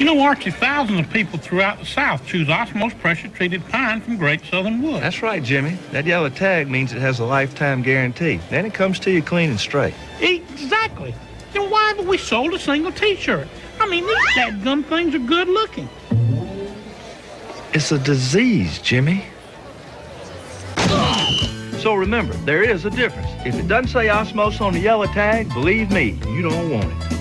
You know, Archie, thousands of people throughout the South choose Osmose pressure-treated pine from Great Southern Wood. That's right, Jimmy. That yellow tag means it has a lifetime guarantee. Then it comes to you clean and straight. Exactly. Then why haven't we sold a single T-shirt? I mean, these dadgum things are good-looking. It's a disease, Jimmy. So remember, there is a difference. If it doesn't say Osmose on the yellow tag, believe me, you don't want it.